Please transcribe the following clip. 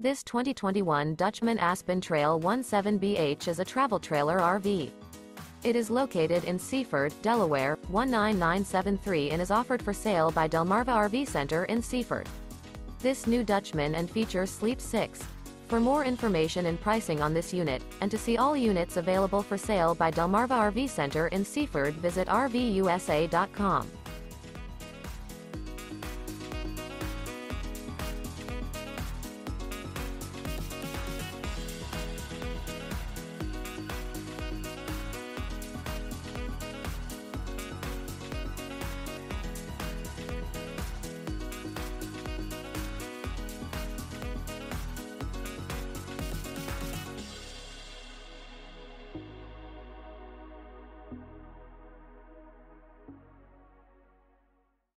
This 2021 Dutchmen Aspen Trail 17BH is a travel trailer RV. It is located in Seaford, Delaware, 19973 and is offered for sale by Delmarva RV Center in Seaford. This new Dutchman and features Sleep 6. For more information and pricing on this unit, and to see all units available for sale by Delmarva RV Center in Seaford, visit RVUSA.com.